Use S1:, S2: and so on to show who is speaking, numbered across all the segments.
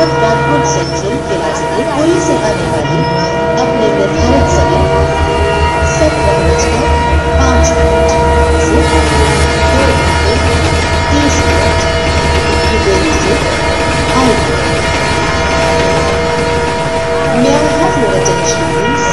S1: Bharat Kanpur central के रास्ते पुरी से आने वाली अपने निर्धारित समय 17:05 से 2:30 की देरी से आएगी। May I have your attention please?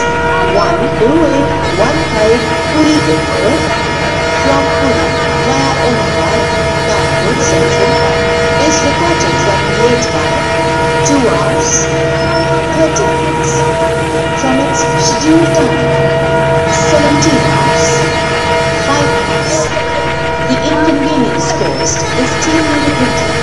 S1: 10815 Puri Airport from Puri via Mumbai, Kanpur Central is reported to have late by 2 hours 30 minutes from its scheduled time 17 hours 5 minutes. The inconvenience caused is duly regretted.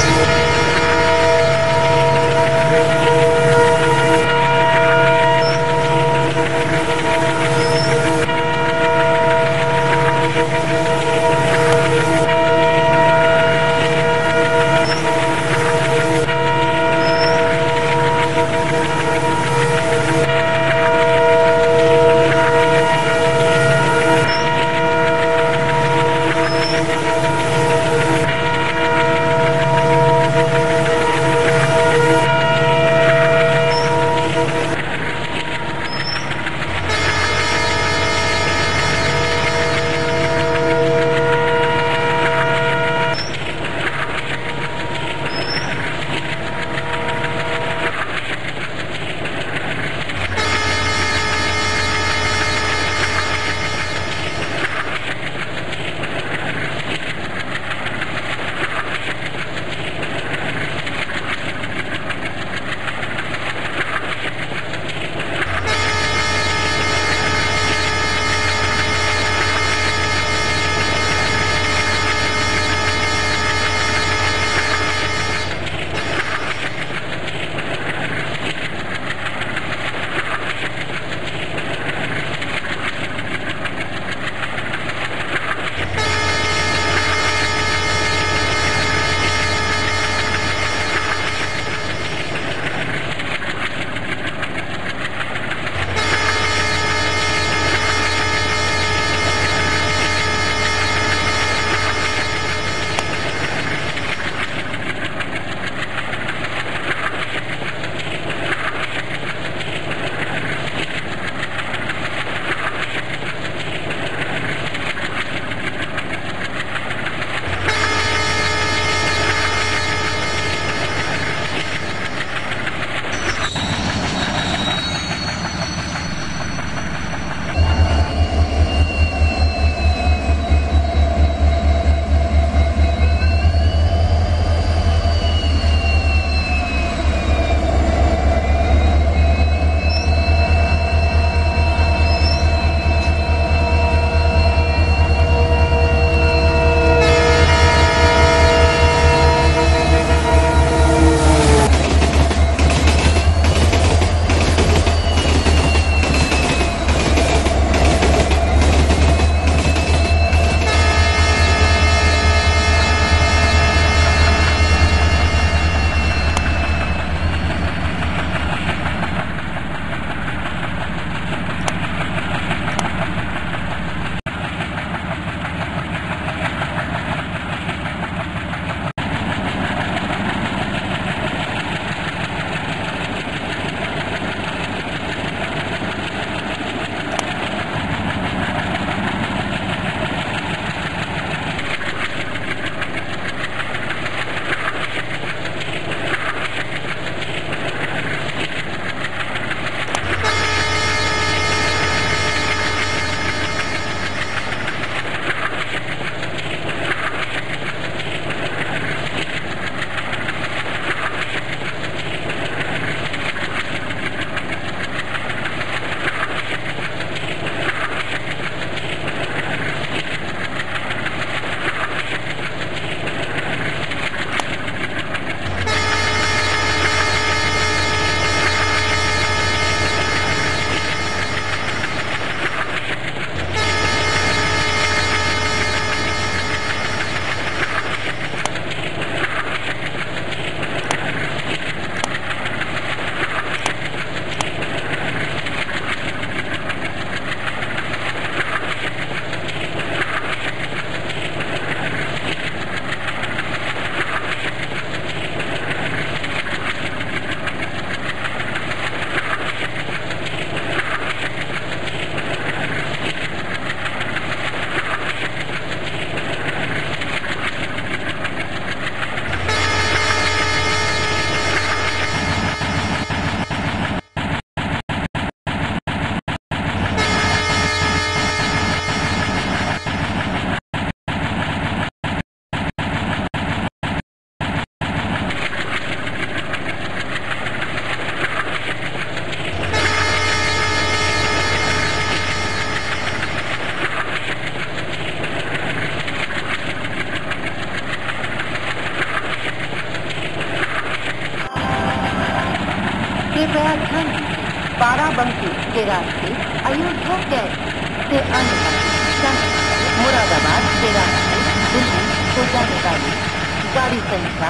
S2: कृपया ध्यान दीजिए, बाराबंकी के रास्ते Ayodhya cantt से आने वाली मुरादाबाद के रास्ते दिल्ली को जाने वाली गाड़ी संख्या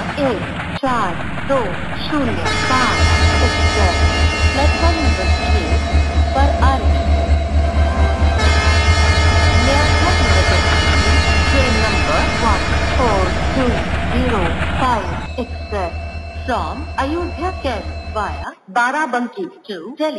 S2: 1420 एक्सप्रेस प्लेटफॉर्म नंबर 6 पर आ रही है। Train number 1420 express from Ayodhya Camp via Barabanki to Delhi.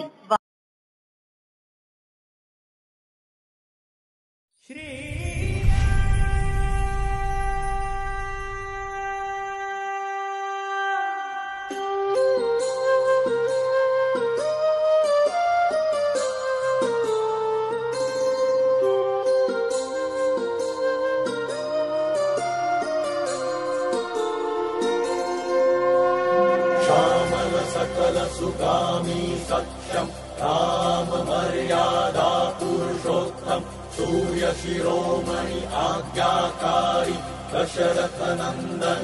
S3: सकल सुगामी सत्यम राम मर्यादा पुरुषोत्तम सूर्य शिरोमणि आज्ञाकारी दशरथ नंदन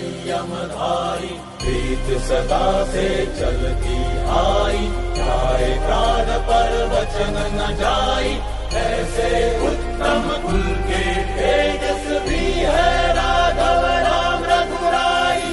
S3: संयमधारी प्रीत सदा से चलती आई जाए प्राण पर वचन न जाई ऐसे उत्तम कुल के तेजस्वी है राघव राम रघुराई।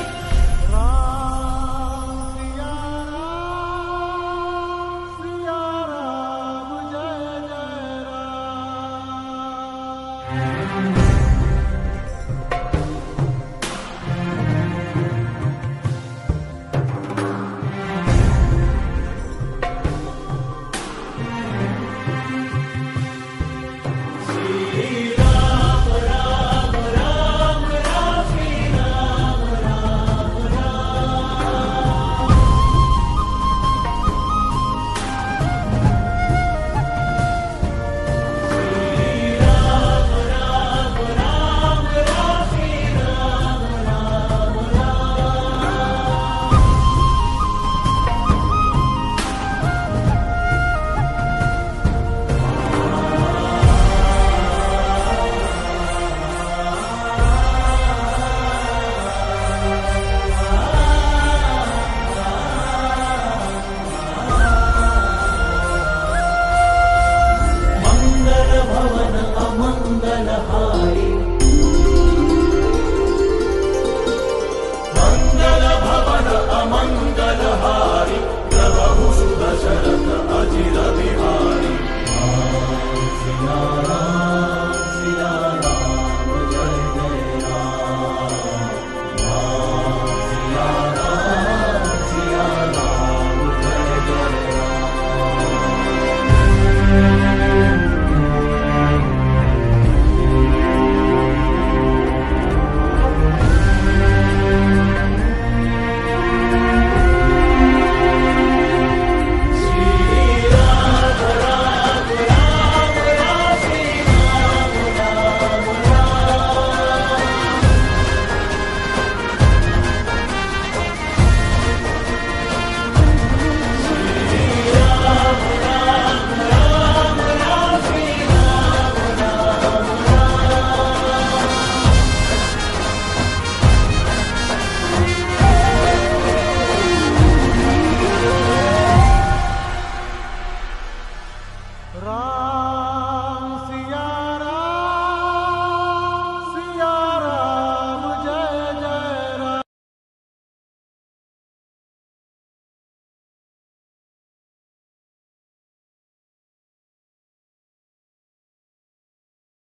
S4: Ram